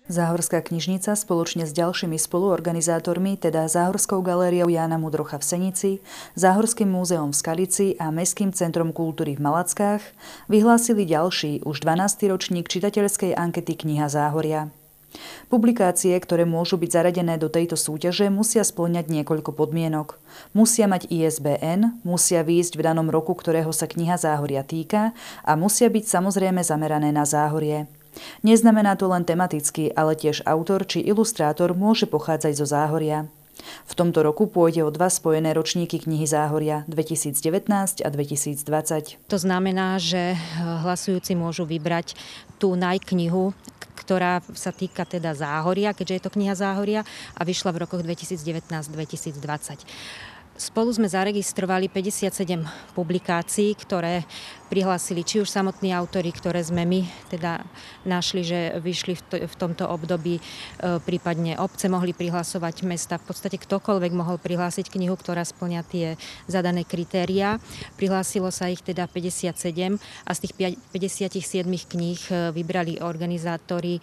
Záhorská knižnica spoločne s ďalšími spoluorganizátormi, teda Záhorskou galériou Jána Mudrocha v Senici, Záhorským múzeom v Skalici a Mestským centrom kultúry v Malackách, vyhlásili ďalší, už 12. ročník čitateľskej ankety Kniha Záhoria. Publikácie, ktoré môžu byť zaradené do tejto súťaže, musia spĺňať niekoľko podmienok. Musia mať ISBN, musia výjsť v danom roku, ktorého sa Kniha Záhoria týka, a musia byť samozrejme zamerané na Záhorie. Neznamená to len tematicky, ale tiež autor či ilustrátor môže pochádzať zo Záhoria. V tomto roku pôjde o 2 spojené ročníky Knihy Záhoria 2019 a 2020. To znamená, že hlasujúci môžu vybrať tú najknihu, ktorá sa týka teda Záhoria, keďže je to Kniha Záhoria a vyšla v rokoch 2019-2020. Spolu sme zaregistrovali 57 publikácií, ktoré prihlásili či už samotní autori, ktoré sme my teda našli, že vyšli v tomto období, prípadne obce mohli prihlasovať, mesta, v podstate ktokoľvek mohol prihlásiť knihu, ktorá spĺňa tie zadané kritériá. Prihlásilo sa ich teda 57 a z tých 57 kníh vybrali organizátori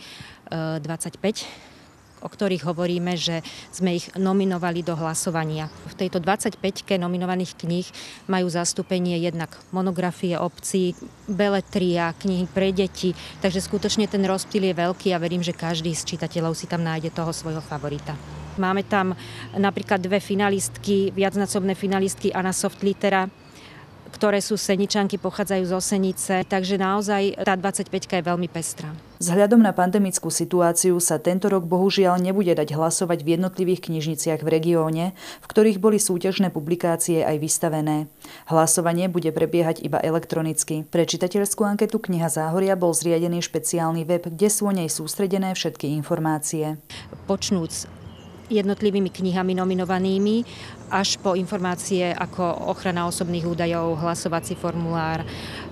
25, o ktorých hovoríme, že sme ich nominovali do hlasovania. V tejto 25-ke nominovaných kníh majú zastúpenie jednak monografie obcí, beletria, knihy pre deti, takže skutočne ten rozptyl je veľký a verím, že každý z čitateľov si tam nájde toho svojho favorita. Máme tam napríklad 2 finalistky, viacnásobné finalistky Anna Softlitera, ktoré sú Seničanky, pochádzajú zo Senice, takže naozaj tá 25-ka je veľmi pestrá. Vzhľadom na pandemickú situáciu sa tento rok bohužiaľ nebude dať hlasovať v jednotlivých knižniciach v regióne, v ktorých boli súťažné publikácie aj vystavené. Hlasovanie bude prebiehať iba elektronicky. Pre čitateľskú anketu Kniha Záhoria bol zriadený špeciálny web, kde sú o nej sústredené všetky informácie. Počnúc jednotlivými knihami nominovanými až po informácie ako ochrana osobných údajov, hlasovací formulár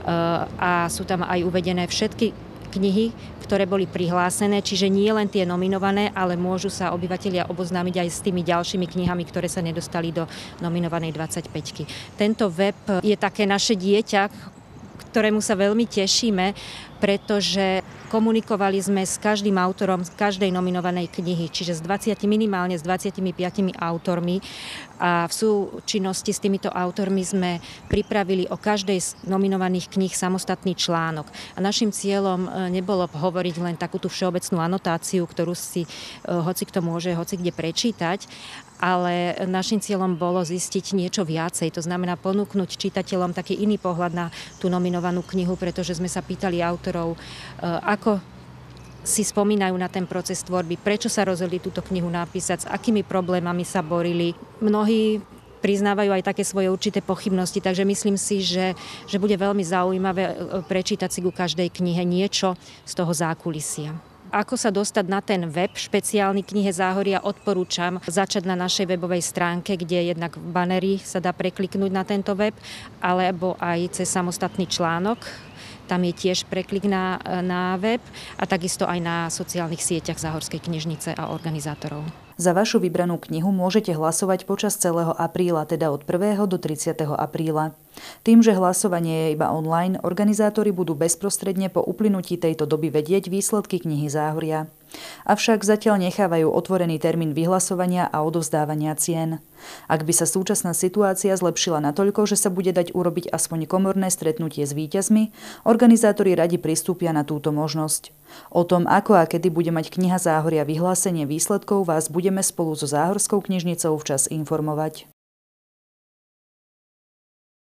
a sú tam aj uvedené všetky knihy, ktoré boli prihlásené, čiže nie len tie nominované, ale môžu sa obyvatelia oboznámiť aj s tými ďalšími knihami, ktoré sa nedostali do nominovanej 25-ky. Tento web je také naše dieťa, ktorému sa veľmi tešíme, pretože komunikovali sme s každým autorom z každej nominovanej knihy, čiže minimálne s 25 autormi a v súčinnosti s týmito autormi sme pripravili o každej z nominovaných kníh samostatný článok. A našim cieľom nebolo hovoriť len takúto všeobecnú anotáciu, ktorú si hocikto môže hocikde prečítať, ale našim cieľom bolo zistiť niečo viacej. To znamená ponúknuť čitateľom taký iný pohľad na tú nominovanú knihu, pretože sme sa pýtali autorov, ako si spomínajú na ten proces tvorby, prečo sa rozhodli túto knihu napísať, s akými problémami sa borili. Mnohí priznávajú aj také svoje určité pochybnosti, takže myslím si, že bude veľmi zaujímavé prečítať si ku každej knihe niečo z toho zákulisia. Ako sa dostať na ten web špeciálny Knihe Záhoria, odporúčam začať na našej webovej stránke, kde jednak v baneri sa dá prekliknúť na tento web, alebo aj cez samostatný článok. Tam je tiež preklik na web a takisto aj na sociálnych sieťach Záhorskej knižnice a organizátorov. Za vašu vybranú knihu môžete hlasovať počas celého apríla, teda od 1. do 30. apríla. Tým, že hlasovanie je iba online, organizátori budú bezprostredne po uplynutí tejto doby vedieť výsledky Knihy Záhoria. Avšak zatiaľ nechávajú otvorený termín vyhlasovania a odovzdávania cien. Ak by sa súčasná situácia zlepšila natoľko, že sa bude dať urobiť aspoň komorné stretnutie s víťazmi, organizátori radi pristúpia na túto možnosť. O tom, ako a kedy bude mať Kniha Záhoria vyhlásenie výsledkov, vás budeme spolu so Záhorskou knižnicou včas informovať.